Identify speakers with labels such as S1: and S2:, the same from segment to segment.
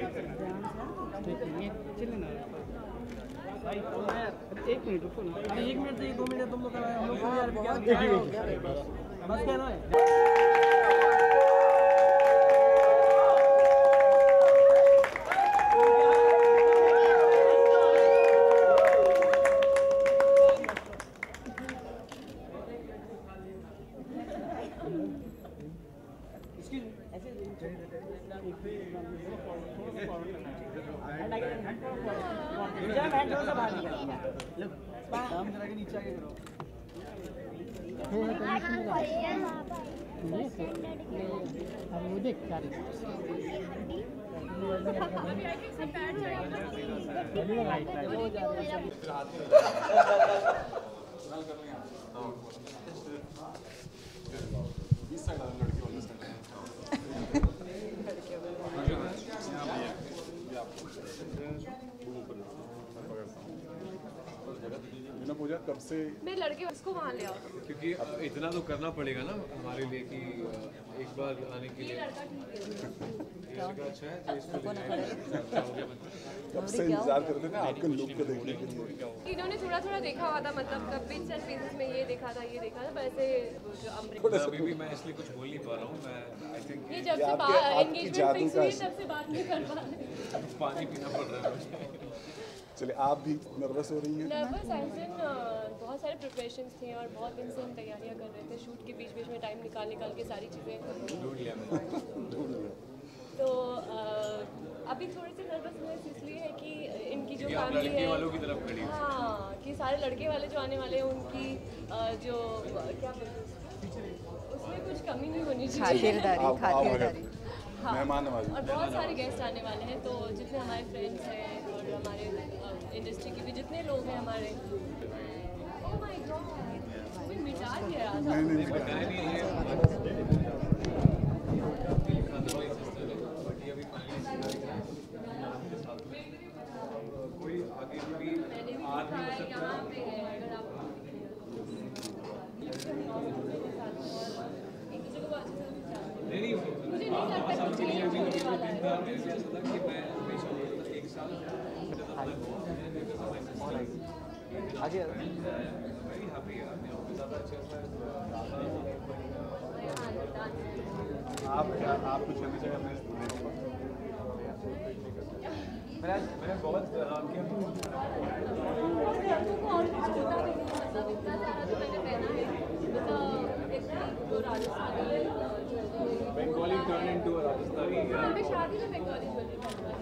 S1: एक मिनट रुको ना, 1 मिनट से 2 मिनट तुम लोग कराए, हम लोग यार बस कहना है।
S2: पूजा कब से
S3: मैं लड़के उसको वहाँ ले आओ,
S4: क्योंकि अब इतना तो करना पड़ेगा ना हमारे लिए कि एक बार आने के लिए अच्छा है तो इसको
S2: कब से इंतजार करते थे आपके लुक को देखने के लिए।
S3: इन्होंने थोड़ा थोड़ा देखा हुआ था, मतलब बिट्स एंड पीसेस में ये देखा था वैसे जो
S4: अभी भी मैं इसलिए कुछ बोल नहीं पा रहा हूँ। मैं आई थिंक
S3: ये जब से एंगेजमेंट फिक्स हुई तब से बात नहीं कर पा रहे,
S4: पानी पीना पड़ रहा है।
S2: चलिए आप भी नर्वस हो रही हैं?
S3: नर्वस एज इन बहुत सारे प्रिपरेशंस थे और बहुत दिन से हम तैयारियां कर रहे थे। शूट के बीच बीच में टाइम निकाल के सारी चीज़ें
S4: ढूंढ लिया
S3: तो अभी थोड़ी सी नर्वसनेस इसलिए है कि इनकी जो फैमिली है
S4: वालों की तरफ खड़ी,
S3: हाँ, कि सारे लड़के वाले जो आने वाले हैं उनकी जो क्या बोलते हैं उसमें कुछ कमी नहीं होनी चाहिए,
S2: खातिरदारी
S3: हाँ,
S2: मेहमान नवाजी।
S3: और बहुत सारे गेस्ट आने वाले हैं, तो जितने हमारे फ्रेंड्स हैं और हमारे इंडस्ट्री के भी जितने लोग हैं हमारे, ओह माय गॉड कोई मिटा दिया था।
S4: कोई आगे भी आदमी
S3: यहाँ पे है, अगर आप
S4: नहीं मुझे नहीं लगता कि मैं हमेशा एक साल आगे वेरी हैप्पी ज़्यादा अच्छा आप कुछ जल्दी जगह मैंने बहुत आपके बंगाली टर्न इनटू राजस्थानी
S3: शादी में बंगाली ज्वेलरी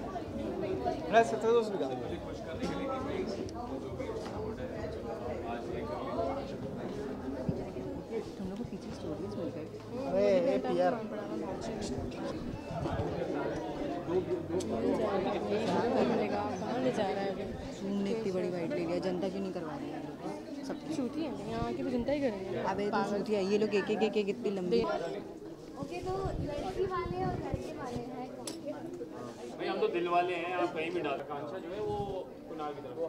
S4: मुझे खुश करने के लिए कि भाई जो भी सपोर्ट है आज एक
S5: तुम लोग को पीछे स्टोरीज मिल गई।
S1: अरे यार
S5: तुमने इतनी बड़ी वाइट ले लिया, जनता क्यों नहीं करवा रही है? सब
S3: शूट ही है यहाँ आके तो जनता ही करेंगे।
S5: अबे तो शूट ही है, ये लोग एक इतनी लंबी।
S6: ओके तो लड़की वाले और लड़के वाले हैं
S7: भाई, हम तो दिल वाले हैं, आप कहीं भी डाल। आकांक्षा जो है वो कुणाल की तरफ से,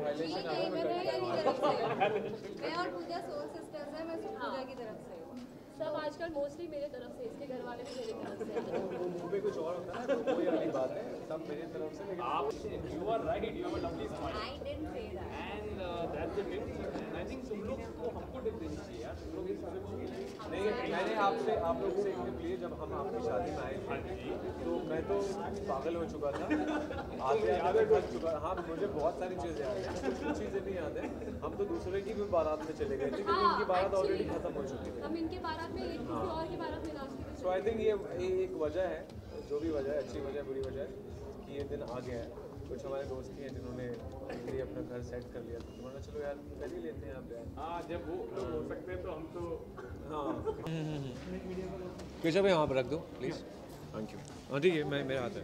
S6: मैं और पूजा सोल सिस्टर्स हैं, मैं पूजा की तरफ से।
S3: सब आजकल मोस्टली मेरे तरफ से, इसके घर वाले भी मेरी तरफ से।
S4: मुंह पे कुछ और होता है तो कोई अलग बात है, सब मेरी तरफ से। लेकिन
S7: आप you are right, you have a lovely smile
S6: I didn't say that
S7: and that's the tip. And I think तुम लोग को हमको टिप देनी चाहिए यार, तुम लोग इस चीज़ को
S4: नहीं, मैंने आप लोगों से एक टिप ली। जब हम आपकी शादी में आए थे तो मैं तो पागल हो चुका था, आते थक चुका। हाँ, मुझे बहुत सारी चीज़ें याद है, कुछ चीज़ें नहीं याद है। हम तो दूसरे की भी बारात में चले गए थे क्योंकि इनकी बारात ऑलरेडी खत्म हो चुकी थी।
S3: हम इनके बारात में किसी और की बारात में नाचते थे।
S4: सो आई थिंक ये एक वजह है, जो भी वजह है, अच्छी वजह बुरी वजह है कि ये दिन आ गया है। कुछ हमारे दोस्त हैं जिन्होंने लिए अपना घर सेट कर लिया, तो बोला चलो यार कर ही लेते हैं आप यार।
S7: हाँ, जब वो लोग हो सकते हैं तो हम तो
S4: हाँ कुछ अभी वहाँ पर रख दो प्लीज़, थैंक यू। हाँ ठीक है, मैं मेरा हाथ है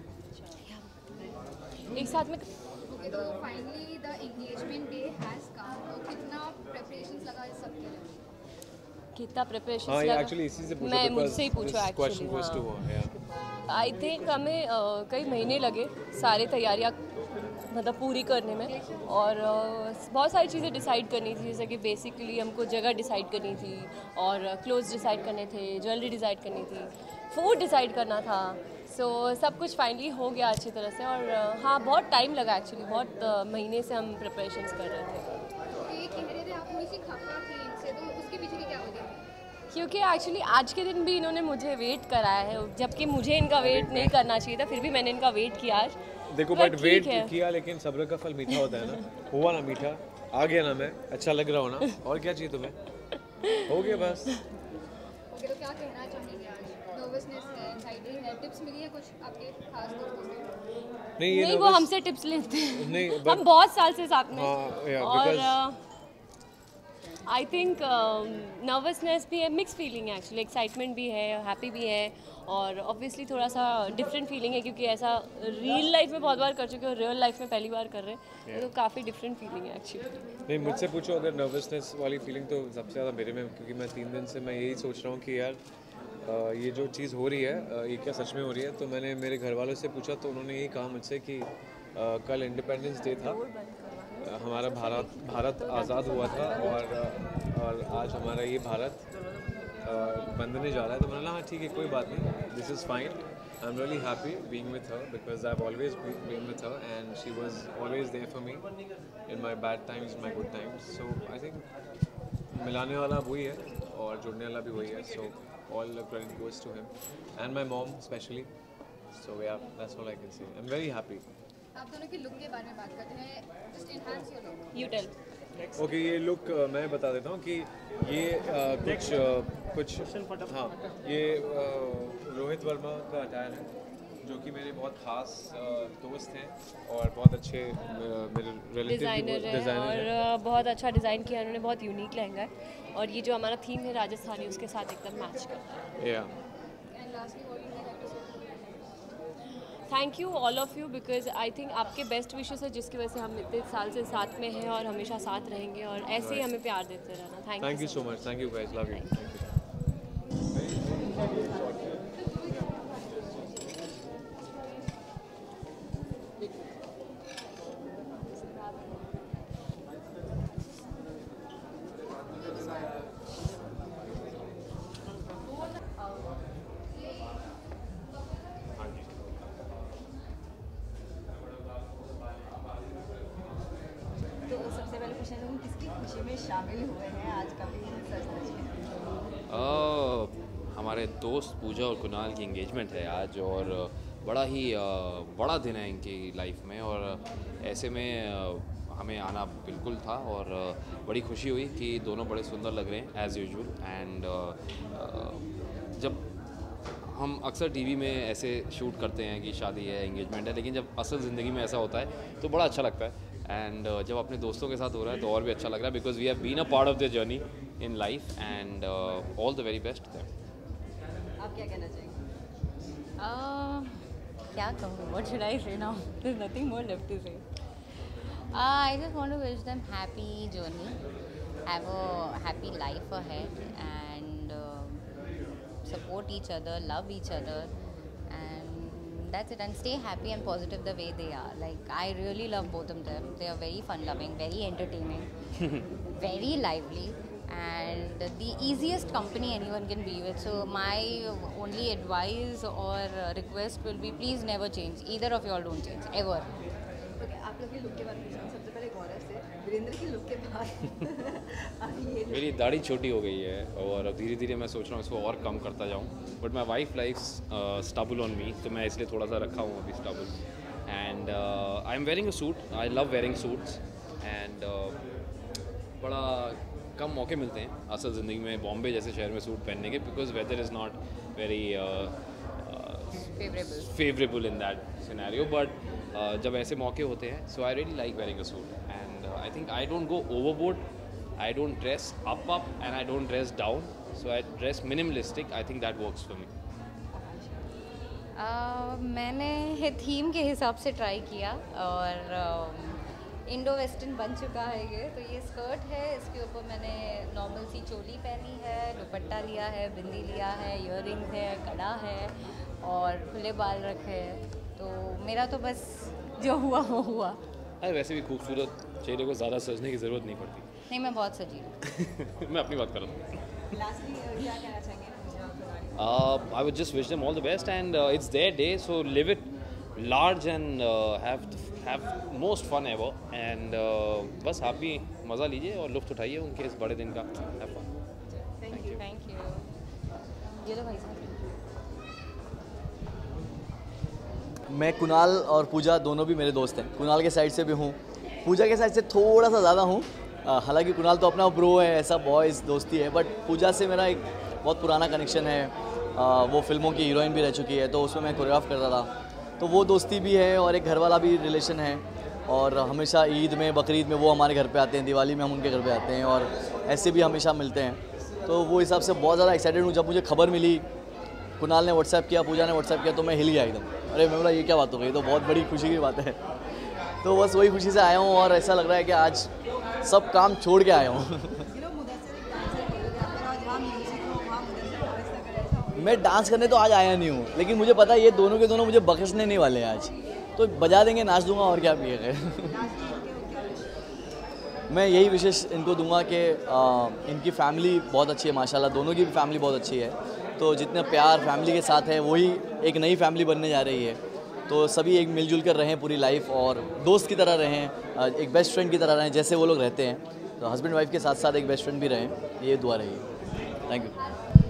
S3: एक साथ में।
S6: ओके तो finally the engagement day has come, तो कितना प्रिपरेशंस लगा इस सब के लिए?
S3: कितना प्रिपरेशन
S4: हाँ,
S3: लगा?
S4: एक्चुअली इसी से पूछा,
S3: मैं मुझसे ही पूछो एक्चुअली। आई थिंक हमें कई महीने लगे सारे तैयारियां मतलब पूरी करने में, और बहुत सारी चीज़ें डिसाइड करनी थी। जैसे कि बेसिकली हमको जगह डिसाइड करनी थी और क्लोथ्स डिसाइड करने थे, ज्वेलरी डिसाइड करनी थी, फूड डिसाइड करना था, सो सब कुछ फाइनली हो गया अच्छी तरह से। और हाँ, बहुत टाइम लगा एक्चुअली, बहुत महीने से हम प्रिपरेशंस कर रहे थे।
S6: तो ये कह रहे थे आप थोड़ी सी खफा थी इनसे, तो उसके पीछे की क्या वजह है?
S3: क्योंकि एक्चुअली आज के दिन भी इन्होंने मुझे वेट कराया है, जबकि मुझे इनका वेट नहीं करना चाहिए था, फिर भी मैंने इनका वेट किया आज।
S4: देखो बट वेट किया, लेकिन सब्र का फल मीठा होता है ना। हुआ ना मीठा, आ गया ना, मैं अच्छा लग रहा हूँ ना, और क्या चाहिए तुम्हें? हो गया बस।
S6: ओके, तो क्या कहना चाहेंगे आज? नर्वसनेस है, एंजाइटी है, टिप्स मिली है कुछ आपके खास दोस्तों से?
S3: नहीं, वो हमसे टिप्स लेते हैं।
S4: नहीं,
S3: हम बहुत साल से साथ में।
S4: और
S3: आई थिंक नर्वसनेस भी है, मिक्स फीलिंग है एक्चुअली, एक्साइटमेंट भी है, हैप्पी भी है, और ऑब्वियसली थोड़ा सा डिफरेंट फीलिंग है क्योंकि ऐसा रियल लाइफ में बहुत बार कर चुके हो, रियल लाइफ में पहली बार कर रहे हैं, तो काफ़ी डिफरेंट फीलिंग है एक्चुअली।
S4: नहीं, मुझसे पूछो अगर नर्वसनेस वाली फीलिंग तो सबसे ज़्यादा मेरे में, क्योंकि मैं 3 दिन से मैं यही सोच रहा हूँ कि यार ये जो चीज़ हो रही है ये क्या सच में हो रही है। तो मैंने मेरे घर वालों से पूछा तो उन्होंने यही कहा मुझसे कि कल इंडिपेंडेंस डे था, हमारा भारत आज़ाद हुआ था, और आज हमारा ये भारत बंधने जा रहा है। तो मैंने कहा हाँ ठीक है, कोई बात नहीं, this is fine, I am really happy being with her because I have always been with her and she was always there for me in my bad times, my good times. So I think मिलाने वाला वही है और जुड़ने वाला भी वही है। सो all the credit goes to him and my mom especially. So yeah, that's all I can say. I'm very happy.
S6: आप दोनों के लुक के बारे में बात करते हैं, just enhance your look.
S3: You tell.
S4: Okay, ये लुक मैं बता देता हूँ कि ये कुछ हाँ, ये रोहित वर्मा का अटायर है, जो कि मेरे बहुत खास दोस्त हैं और बहुत अच्छे मेरे रिलेटिव
S3: डिज़ाइनर है, और बहुत अच्छा डिज़ाइन किया उन्होंने, बहुत यूनिक लहंगा है, और ये जो हमारा थीम है राजस्थानी, उसके साथ एकदम मैच करता है।
S6: And lastly what you like to say?
S3: Thank you all of you, because I think आपके बेस्ट विशेस है जिसकी वजह से हम इतने साल से साथ में हैं और हमेशा साथ रहेंगे, और ऐसे ही हमें प्यार देते रहना।
S4: Thank you so much. Thank you guys, love you.
S5: सबसे पहले क्वेश्चन है, किसकी खुशी में शामिल हुए हैं आज का भी सच?
S8: हमारे दोस्त पूजा और कुणाल की एंगेजमेंट है आज, और बड़ा ही बड़ा दिन है इनकी लाइफ में, और ऐसे में हमें आना बिल्कुल था, और बड़ी खुशी हुई कि दोनों बड़े सुंदर लग रहे हैं एज़ यूजुअल। एंड जब हम अक्सर टीवी में ऐसे शूट करते हैं कि शादी है, एंगेजमेंट है, लेकिन जब असल ज़िंदगी में ऐसा होता है तो बड़ा अच्छा लगता है। एंड जब अपने दोस्तों के साथ हो रहा है तो और भी अच्छा लग रहा है, because we have been a part of their journey in life, and all the very best.
S5: आप क्या कहना चाहेंगे?
S9: क्या कहूँ? What should I say now? There's nothing more left to say. I just want to wish them happy journey, have a happy life ahead, and support each other, love each other, and that's it. And stay happy and positive the way they are. Like, I really love both of them. They are very fun-loving, very entertaining, very lively, and the easiest company anyone can be with. So my only advice or request will be, please never change. Either of you all don't change ever.
S5: Okay, आप लोग के look के बारे में सबसे पहले गौरव से, वीरेंद्र की लुक के बाद
S8: मेरी दाढ़ी छोटी हो गई है और अब धीरे धीरे मैं सोच रहा हूँ इसको और कम करता जाऊँ, but my wife likes stubble on me, तो मैं इसलिए थोड़ा सा रखा हूँ अभी stubble. And I am wearing a suit, I love wearing suits, and बड़ा कम मौके मिलते हैं असल ज़िंदगी में बॉम्बे जैसे शहर में सूट पहनने के, because weather is not very favourable in that scenario, but जब ऐसे मौके होते हैं, so I really like wearing a suit, and I think I don't go overboard, I don't dress up and I don't dress down, so I dress minimalistic, I think that works for me.
S9: मैंने theme के हिसाब से try किया और Indo western बन चुका है ये। तो ये स्कर्ट है, इसके ऊपर मैंने नॉर्मल सी चोली पहनी है, दुपट्टा लिया है, बिंदी लिया है, ईयररिंग्स है, कड़ा है और खुले बाल रखे हैं। तो मेरा तो बस जो हुआ वो हुआ।
S8: अरे वैसे भी खूबसूरत चेहरे को ज़्यादा सजने की ज़रूरत नहीं पड़ती।
S9: नहीं, मैं बहुत सजी हूँ।
S8: मैं अपनी बात कर रहा हूँ।
S5: लास्टली क्या कहना चाहेंगे पूजा और Kunal
S8: I would just wish them all the best, and it's their day, so live it large and have most fun ever, and बस आप भी मज़ा लीजिए और लुत्फ़ उठाइए उनके इस बड़े दिन का. Have fun.
S3: Thank you. ये लो भाई साहब.
S10: मैं कुणाल और पूजा दोनों भी मेरे दोस्त हैं. कुणाल के साइड से भी हूँ, पूजा के साइड से थोड़ा सा ज़्यादा हूँ. हालांकि कुणाल तो अपना ब्रो है, ऐसा बॉयज़ दोस्ती है, बट पूजा से मेरा एक बहुत पुराना कनेक्शन है. वो फिल्मों की हीरोइन भी रह चुकी है, तो उसमें मैं कोरियोग्राफ करता था, तो वो दोस्ती भी है और एक घर वाला भी रिलेशन है. और हमेशा ईद में, बकरीद में वो हमारे घर पे आते हैं, दिवाली में हम उनके घर पे आते हैं, और ऐसे भी हमेशा मिलते हैं. तो वो हिसाब से बहुत ज़्यादा एक्साइटेड हूँ. जब मुझे खबर मिली, कुणाल ने व्हाट्सएप किया, पूजा ने व्हाट्सएप किया, तो मैं हिल गया एकदम. अरे मैं बोला ये क्या बात हो गई, तो बहुत बड़ी खुशी की बात है. तो बस वही खुशी से आया हूँ और ऐसा लग रहा है कि आज सब काम छोड़ के आया हूँ. मैं डांस करने तो आज आया नहीं हूँ, लेकिन मुझे पता है ये दोनों के दोनों मुझे बख्शने नहीं वाले हैं आज, तो बजा देंगे, नाच दूंगा और क्या पिएगा. मैं यही विशेष इनको दूंगा कि इनकी फैमिली बहुत अच्छी है माशाल्लाह, दोनों की भी फैमिली बहुत अच्छी है. तो जितना प्यार फैमिली के साथ है वही एक नई फैमिली बनने जा रही है. तो सभी एक मिलजुल कर रहें पूरी लाइफ, और दोस्त की तरह रहें, एक बेस्ट फ्रेंड की तरह रहें जैसे वो लोग रहते हैं. तो हस्बैंड वाइफ के साथ साथ एक बेस्ट फ्रेंड भी रहें, ये दुआ रही. Thank you.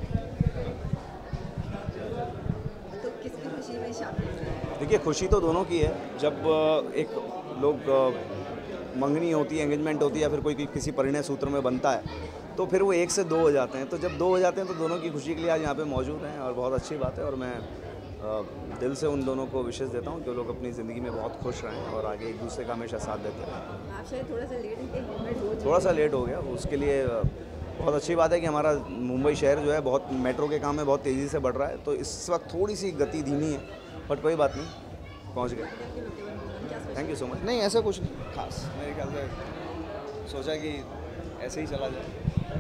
S11: देखिए, खुशी तो दोनों की है. जब एक लोग मंगनी होती है, एंगेजमेंट होती है, या फिर कोई किसी परिणय सूत्र में बनता है, तो फिर वो 1 से 2 हो जाते हैं. तो जब 2 हो जाते हैं तो दोनों की खुशी के लिए आज यहाँ पे मौजूद हैं, और बहुत अच्छी बात है. और मैं दिल से उन दोनों को विशेष देता हूँ कि वो लोग अपनी ज़िंदगी में बहुत खुश रहें और आगे एक दूसरे का हमेशा साथ देते रहें.
S5: आप शायद
S11: थोड़ा सा लेट हो गया, उसके लिए बहुत अच्छी बात है कि हमारा मुंबई शहर जो है बहुत मेट्रो के काम में बहुत तेज़ी से बढ़ रहा है. तो इस वक्त थोड़ी सी गति धीमी है, बट कोई बात नहीं, पहुंच गए. Thank you so much. नहीं, ऐसा कुछ नहीं खास, मेरे ख्याल से सोचा कि ऐसे ही चला जाए.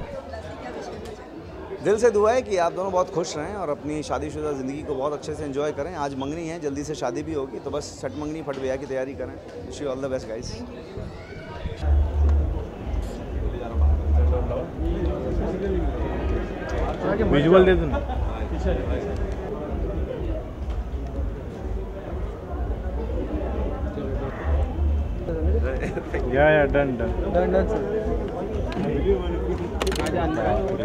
S11: दिल से दुआ है कि आप दोनों बहुत खुश रहें और अपनी शादीशुदा ज़िंदगी को बहुत अच्छे से एंजॉय करें. आज मंगनी है, जल्दी से शादी भी होगी, तो बस सट मंगनी फट ब्याह की तैयारी करें. Wish you all the best guys.
S12: Visual दे दो ना. या डन सर. आजा अंदर.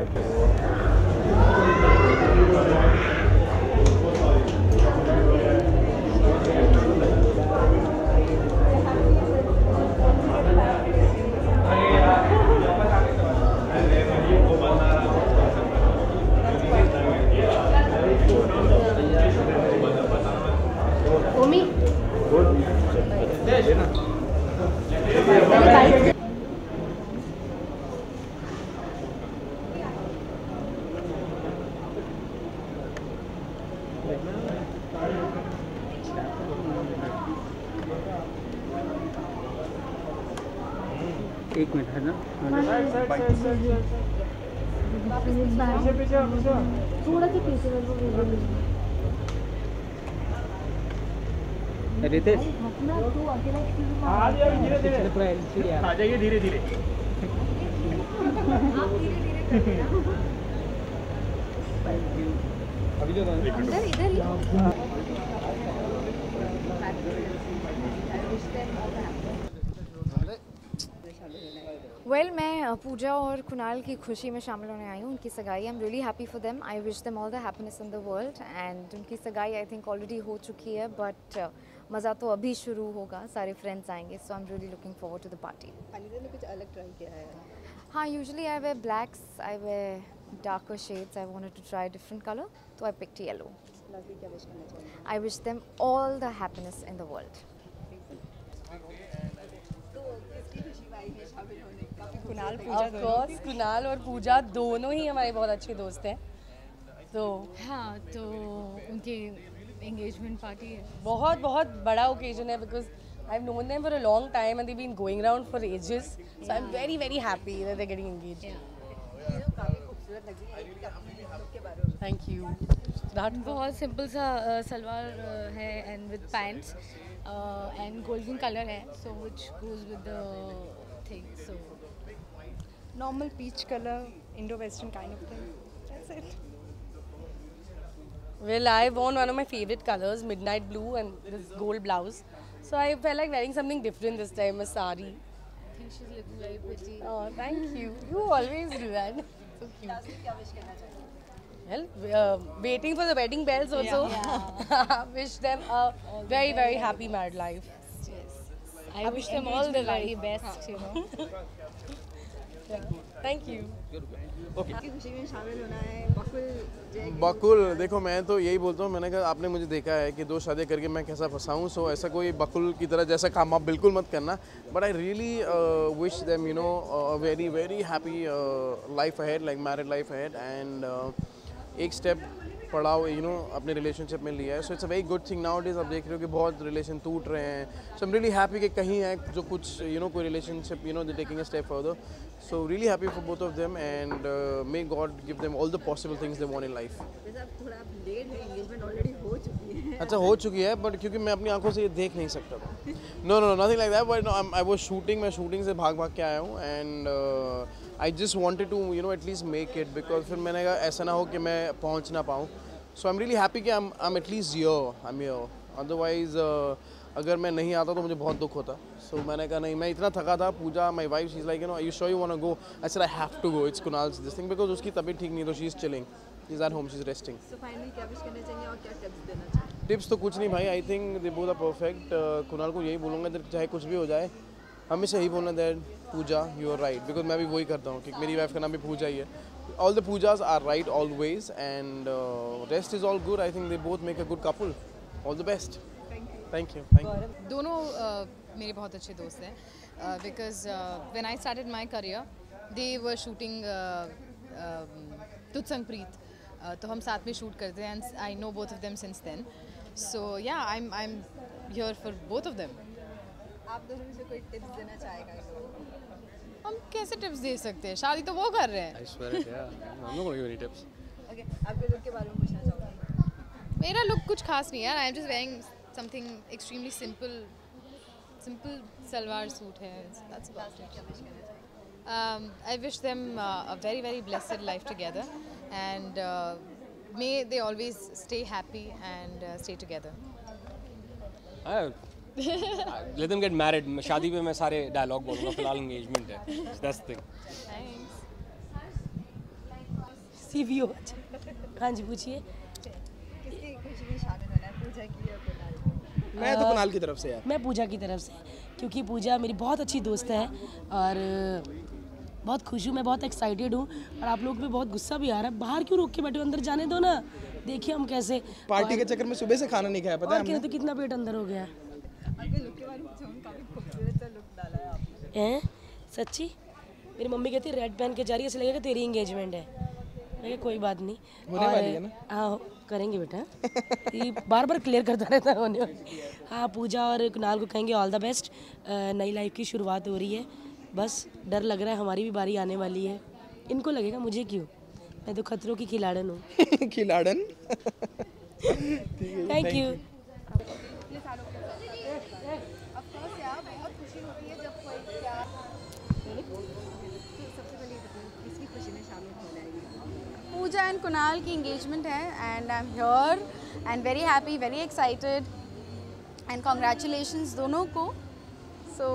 S12: एक मिनट है ना. थोड़ा सा पीछे रितेश आ जाइए धीरे धीरे.
S13: वेल मैं पूजा और कुणाल की खुशी में शामिल होने आई हूँ. उनकी सगाई, I am really happy for them. I wish them all the happiness in the world. And उनकी सगाई आई थिंक ऑलरेडी हो चुकी है, बट मज़ा तो अभी शुरू होगा. सारे फ्रेंड्स आएंगे, so I am really looking forward to the party.
S5: Anita ने कुछ अलग ट्राई किया है.
S13: हाँ, usually I wear blacks, I wear darker shades. I wanted to try different colour, तो आई पिक्ड येलो.
S5: क्या विश करना चाहिए?
S13: I wish them all the happiness in the world.
S3: Kunal और पूजा दोनों ही हमारे बहुत अच्छे दोस्त हैं. तो
S14: हाँ, तो उनकी एंगेजमेंट पार्टी है.
S3: बहुत बहुत बड़ा ओकेजन है, because I have known them for a long time and they been going around for ages. So I am very very happy that they are getting engaged. Thank you.
S14: बहुत simple सा सलवार है and with pants and golden colour है, so which goes with the thing. So
S15: normal peach color, Indo-Western kind of thing. That's it.
S14: Well, I worn one of my favorite colors, midnight blue, and this gold blouse. So I felt like wearing something different this time, a sari.
S6: I think she's looking very pretty.
S14: Oh, thank you. You always do that. So cute.
S5: लास्ट में क्या wish करना चाहेंगे?
S14: Well, waiting for the wedding bells also. Wish them a very, very happy married life.
S6: I wish them all the very best, you know.
S14: Thank you.
S5: आपकी खुशी में शामिल होना है बकुल जय की
S15: बकुल देखो मैं तो यही बोलता हूँ, मैंने कहा आपने मुझे देखा है कि 2 शादियाँ करके मैं कैसा फंसा हूँ, सो ऐसा कोई बकुल की तरह जैसा काम आप बिल्कुल मत करना, but I really wish them you know very very happy life ahead, like married life ahead, and एक स्टेप पड़ाव यू नो अपने रिलेशनशिप में लिया है, so it's a very good thing nowadays. आप देख रहे हो कि बहुत रिलेशन टूट रहे हैं, so I am really happy कि कहीं है जो कुछ यू नो कोई relationship you know they taking a step further, so really happy for both of them and may God give them all the possible things they want in life.
S5: वैसे अब थोड़ा late है, engagement already हो चुकी है।
S15: अच्छा हो चुकी है, बट क्योंकि मैं अपनी आंखों से ये देख नहीं सकता था। No no nothing like that, but I was shooting, मैं शूटिंग से भाग भाग के आया हूँ, and I just wanted to you know at least make it, because फिर मैंने कहा ऐसा ना हो कि मैं पहुँच ना पाऊँ, so I am really happy कि I am at least here, I am here, otherwise अगर मैं नहीं आता तो मुझे बहुत दुख होता, सो मैंने कहा नहीं, मैं इतना थका था। Pooja my wife she is like you know are you sure you want to go, I said I have to go, it's Kunal's this thing, because उसकी तबीयत ठीक नहीं तो she is chilling, she is at home, she is resting.
S5: So finally क्या wish करना चाहेंगे और क्या टिप्स देना चाहेंगे?
S15: टिप्स तो कुछ नहीं भाई, I think they both are perfect. Kunal को यही बोलूँगा दैट चाहे कुछ भी हो जाए हमेशा ही बोलना that Pooja you are right, because मैं भी वही करता हूँ कि मेरी वाइफ का नाम भी पूजा ही है। All the Poojas are right always and rest is all good, I think they both make a good couple, all the best. Thank you.
S16: दोनों मेरे बहुत अच्छे दोस्त हैं, because when I started my career they were shooting Tujh Sang प्रीत, तो हम साथ में शूट करते हैं, and I know both of them since then, so yeah I am here for both of them.
S5: आप दोनों में से कोई टिप्स देना चाहेगा?
S16: हम कैसे टिप्स दे सकते हैं, शादी तो वो कर रहे हैं।
S5: ओके, आपके लुक के बारे में पूछना चाहूँगी।
S16: मेरा लुक कुछ खास नहीं है, I am just wearing something extremely simple salwar suit है, that's about it. I wish them a very very blessed life together, and may they always stay happy and stay together.
S17: Let them get married. शादी पे मैं सारे dialogue बोलूँगा, फिलहाल engagement है, that's the thing.
S14: CVO। हाँ जी पूछिए।
S5: किसकी खुशी में शामिल होना है, पूजा की या कुणाल की?
S12: मैं तो कुणाल की तरफ से यार।
S1: मैं पूजा की तरफ से, क्योंकि पूजा मेरी बहुत अच्छी दोस्त है और बहुत खुश हूँ, मैं बहुत एक्साइटेड हूँ, और आप लोग पे बहुत गुस्सा भी आ रहा है। बाहर क्यों रोक के बैठे हो, अंदर जाने दो ना, देखिए हम कैसे
S12: पार्टी के चक्कर में सुबह से खाना नहीं खाया, पता है हमने।
S1: तो कितना पेट अंदर हो गया।
S5: आपके लुक के बारे में पूछूँ, काफी खूबसूरत सा लुक डाला है आपने।
S1: हैं सच्ची? मेरी मम्मी कहती है रेड पहन के जा रही है, ऐसे लगेगा तेरी एंगेजमेंट है। मैं कहा कोई बात नहीं,
S12: होने वाली है ना?
S1: हाँ करेंगे बेटा, ये बार बार क्लियर करता रहता है होने वाली। हाँ पूजा और कुणाल को कहेंगे ऑल द बेस्ट, नई लाइफ की शुरुआत हो रही है, बस डर लग रहा है हमारी भी बारी आने वाली है। इनको लगेगा मुझे क्यों, मैं तो खतरों की खिलाड़न हूँ।
S12: खिलाड़न।
S1: Thank you.
S16: Pooja and Kunal की एंगेजमेंट है, and I am here and very happy, very excited, and congratulations दोनों को। So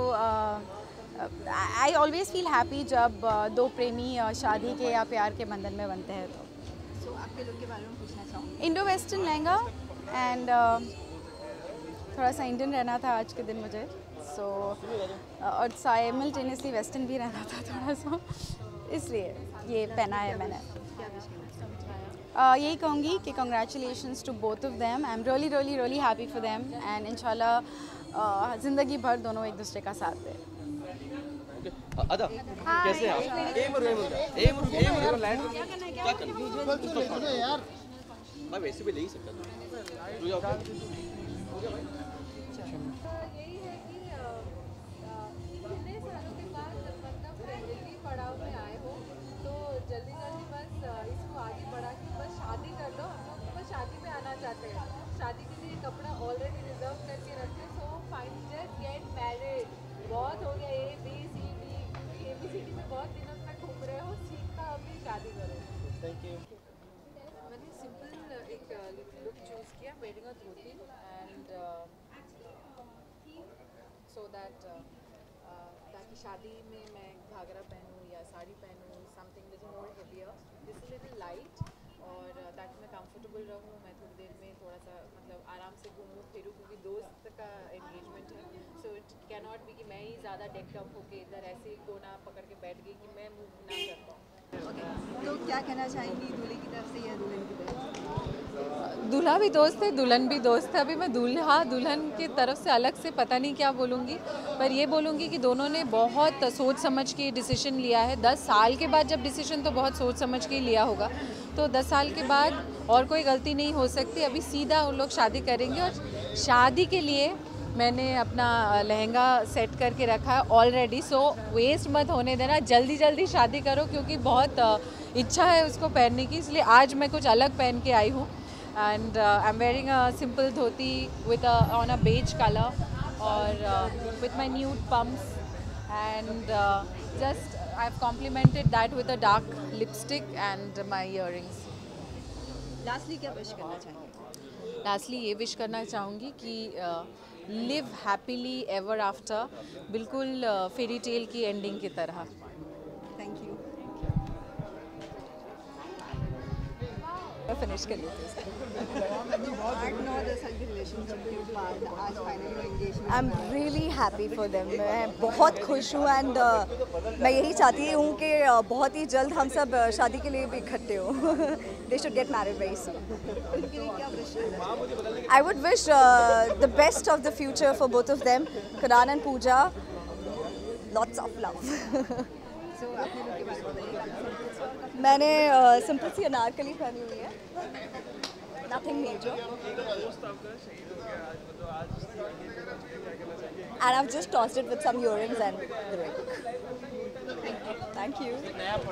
S16: I always feel happy जब दो प्रेमी शादी के या प्यार के बंधन में बनते हैं। तो
S5: आपके लुक के बारे में पूछना चाहूँगी।
S16: इंडो वेस्टर्न लहंगा, एंड थोड़ा सा इंडियन रहना था आज के दिन मुझे, सो और साइमल्टेनियसली वेस्टर्न भी रहना था थोड़ा सा, इसलिए ये पहना है मैंने। यही कहूँगी कि congratulations to both of them, I am really really really happy for them, and इंशाल्लाह ज़िंदगी भर दोनों एक दूसरे का साथ दें।
S10: अदा कैसे हैं आप? यार मैं वैसे भी ले ही सकता था।
S4: पड़ाव में आए हो तो जल्दी जल्दी बस इसको आगे बढ़ा के बस शादी कर लो। हम लोग बस शादी पे आना चाहते हैं, शादी के लिए कपड़ा ऑलरेडी रिजर्व करके रखते, so fine just get married. बहुत हो गया ABCD, ABCD में बहुत दिनों तक घूम रहे हो, सीखता अभी शादी करो।
S17: Thank you.
S4: मैंने सिंपल एक
S18: खूबसूरत धोती एंड सो दैट ताकि शादी में मैं घाघरा पहनूँ या साड़ी पहनूँ something little more heavier this little light और ताकि मैं कंफर्टेबल रहूँ मैं थोड़ी देर में थोड़ा सा मतलब आराम से घूमूँ फिरूँ क्योंकि दोस्त का एंगेजमेंट है so it can not be कि मैं ही ज़्यादा डेकअप होके इधर ऐसे ही कोना पकड़ के बैठ गई कि मैं मूव ना कर पाऊँ।
S5: तो क्या कहना चाहेंगी दूल्हे की तरफ से या दुल्हन की तरफ से?
S18: दूल्हा भी दोस्त है दुल्हन भी दोस्त है। अभी मैं दूल्हा दुल्हन की तरफ से अलग से पता नहीं क्या बोलूँगी पर ये बोलूँगी कि दोनों ने बहुत सोच समझ के डिसीजन लिया है। 10 साल के बाद जब डिसीजन तो बहुत सोच समझ के लिया होगा तो 10 साल के बाद और कोई गलती नहीं हो सकती। अभी सीधा उन लोग शादी करेंगे और शादी के लिए मैंने अपना लहंगा सेट करके रखा है ऑलरेडी सो वेस्ट मत होने देना जल्दी जल्दी शादी करो क्योंकि बहुत इच्छा है उसको पहनने की इसलिए आज मैं कुछ अलग पहन के आई हूँ and I am wearing a simple dhoti with on a beige colour और with my nude pumps and just I have complemented that with a dark lipstick and my earrings.
S5: Lastly क्या विश करना चाहेंगे?
S18: लास्टली ये wish करना चाहूँगी कि live happily ever after बिल्कुल fairy tale की एंडिंग की तरह।
S5: Thank you.
S18: फिनिश कर लेते हैं।
S5: 8-9 साल की रिलेशनशिप के बाद आज finally engagement.
S19: I am really happy for them. मैं बहुत खुश हूँ एंड मैं यही चाहती हूँ कि बहुत ही जल्द हम सब शादी के लिए भी इकट्ठे हो। They should get married very soon.
S5: उनके लिए क्या विश करना चाहेंगे?
S19: I would wish the best of the future for both of them, Kunal and Pooja. Lots of love.
S5: So अपने लोग के बारे में बताइए।
S19: मैंने सिंपल सी अनारकली पहनी हुई है, nothing major. And I've just tossed it with some earrings and the ring. Thank you.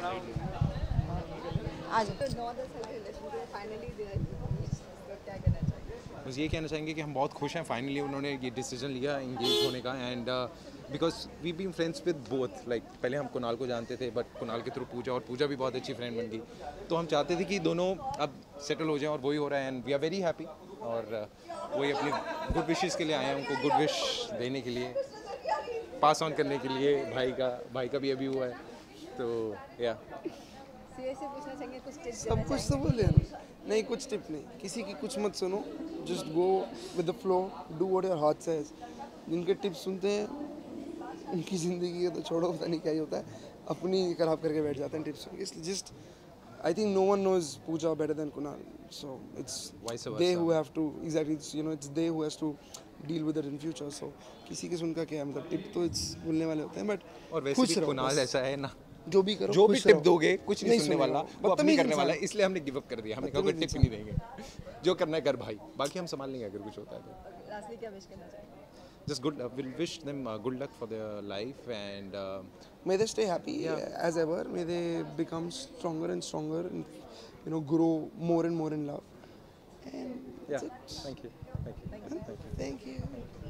S19: आज
S5: 9-10 साल की रिलेशन के फाइनली क्या कहना चाहिए?
S20: बस ये कहना चाहेंगे कि हम बहुत खुश हैं फाइनली उन्होंने ये डिसीजन लिया एंगेज होने का and because we been friends with both like पहले हम कुणाल को जानते थे बट कुणाल के थ्रू पूजा और पूजा भी बहुत अच्छी फ्रेंड बन गई तो हम चाहते थे कि दोनों अब सेटल हो जाएं और वही हो रहा है and we are very happy और वही अपनी गुड विशेस के लिए आए हैं उनको गुड विश देने के लिए पास ऑन करने के लिए भाई का भी अभी हुआ है तो या
S5: सीरियसली पूछना चाहेंगे कुछ टिप्स
S12: सब कुछ तो बोले नहीं कुछ टिप नहीं किसी की कुछ मत सुनो just go with the flow do what your heart says जिनके टिप्स सुनते हैं उनकी ज़िंदगी है तो छोड़ो पता नहीं क्या ही होता है अपनी खराब करके बैठ जाते हैं टिप्स सुन के just I think no one knows Pooja better than Kunal so it's they who have to exactly it's they who has to deal with it in future so किसी के सुनकर क्या मतलब टिप तो it's बोलने वाले होते हैं बट
S20: और वैसे भी कुणाल ऐसा है ना
S12: जो भी करो
S20: जो भी टिप दोगे कुछ नहीं सुनने वाला वो अपनी करने वाला है इसलिए हमने गिव अप कर दिया हमने कहा टिप नहीं देंगे जो करना है कर भाई बाकी हम संभाल लेंगे अगर कुछ होता है तो
S5: लास्टली क्या विश करना चाहेंगे
S20: just good we'll wish them good luck for their life and
S12: may they stay happy as ever may they become stronger and stronger and grow more and more in love and
S20: yeah thank you
S12: thank you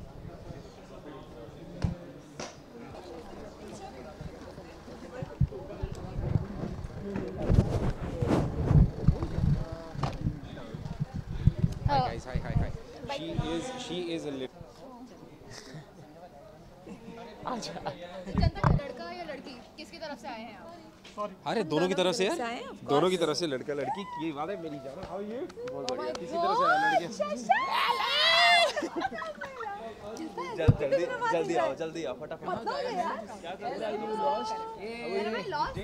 S20: hi guys hi she is a little
S6: लड़का या लड़की किसकी तरफ से आए हैं आप?
S20: अरे दोनों की तरफ से यार दोनों की तरफ से लड़का लड़की ये बात है मेरी जान हाउ ये बहुत बढ़िया किसी तरफ से लड़के जल्दी आओ फटाफट क्या कर रहा है you lost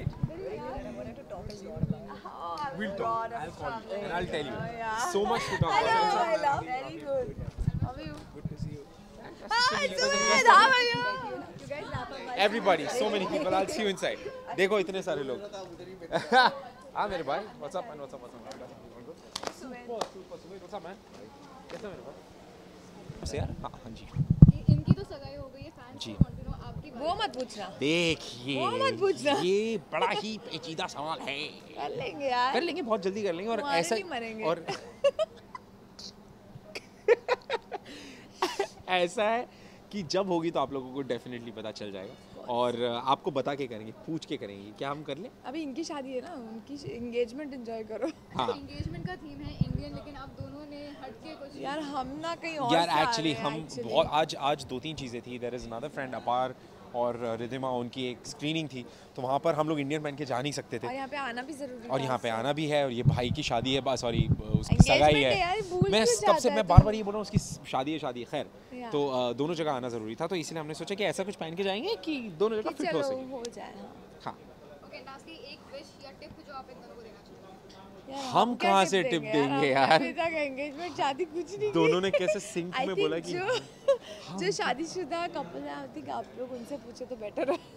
S20: we'll talk I'll call you and I'll tell you so much to talk about
S19: very good.
S20: how are you good to see you
S19: Hi Sumit, how are you? You guys laugh at my
S20: everybody so many people I'll see you inside देखो इतने सारे लोग हाँ मेरे भाई what's up man what's up Sumit what's up man कैसा मेरे भाई से यार हाँ जी
S6: इनकी तो सगाई हो गई है फैंस
S20: जी
S6: आपकी
S18: वो मत पूछना
S20: देखिए
S18: वो मत पूछना
S20: ये बड़ा ही पेचीदा सवाल है
S18: कर लेंगे यार
S20: कर लेंगे बहुत जल्दी कर लेंगे और ऐसा और ऐसा है
S21: कि जब होगी तो आप लोगों को डेफिनेटली पता चल जाएगा और आपको बता के करेंगे, पूछ के करेंगे। क्या हम कर लें?
S22: अभी इनकी शादी है ना, उनकी एंगेजमेंट एंजॉय करो।
S21: हाँ
S6: एंगेजमेंट का थीम है इंडियन, लेकिन अब दोनों ने हट के कुछ
S22: यार हम ना कहीं और
S21: यार एक्चुअली हम बहुत आज 2-3 चीज़ें थी। देयर इज़ अनदर फ्रेंड अपार और रिधिमा, उनकी एक स्क्रीनिंग थी तो वहाँ पर हम लोग इंडियन पहन के जा नहीं सकते थे
S22: और यहाँ पे आना भी जरूरी
S21: और यहाँ पे आना भी है और ये भाई की शादी है, सॉरी उसकी
S22: Engagement
S21: सगाई
S22: है
S21: है।
S22: यार, भूल
S21: मैं
S22: क्यों
S21: तब से
S22: जाता
S21: मैं
S22: है
S21: बार
S22: तू?
S21: बार ये बोल रहा हूँ उसकी शादी है खैर।
S22: Yeah.
S21: तो दोनों जगह आना ज़रूरी था, तो इसलिए हमने सोचा कि ऐसा कुछ पहन के जाएंगे कि दोनों जगह फिट हो
S22: चलो
S21: सके।
S22: हो जाए।
S21: हाँ
S6: ओके, लास्टली एक विश या टिप जो आप इन दोनों को देना चाहोगे?
S22: यार,
S21: हम
S22: क्या
S21: कहाँ
S22: tip
S21: से टिप देंगे
S22: हमने
S21: यार?
S22: अभी तक एंगेजमेंट शादी कुछ नहीं
S21: दोनों
S22: की।
S21: ने कैसे सिंक
S22: I
S21: में
S22: think
S21: बोला कि
S22: जो शादीशुदा कपल है, आई थिंक आप लोग उनसे पूछे तो बेटर है।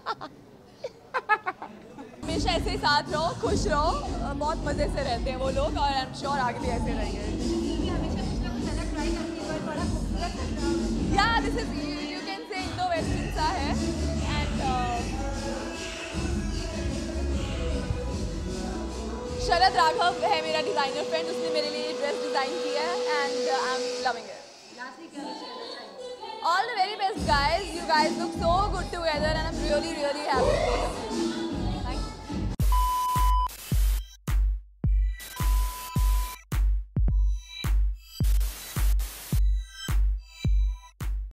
S3: हमेशा ऐसे ही साथ रहो, खुश रहो, बहुत मज़े से रहते हैं वो लोग और आई एम श्योर आगे भी ऐसे रहेंगे। Yeah this is you can say indo western सा है एंड शरद राघव है मेरा डिज़ाइनर फ्रेंड, उसने मेरे लिए ये ड्रेस डिज़ाइन किया है and I am loving it. All the very best guys, you guys look so good together and I'm really happy for you.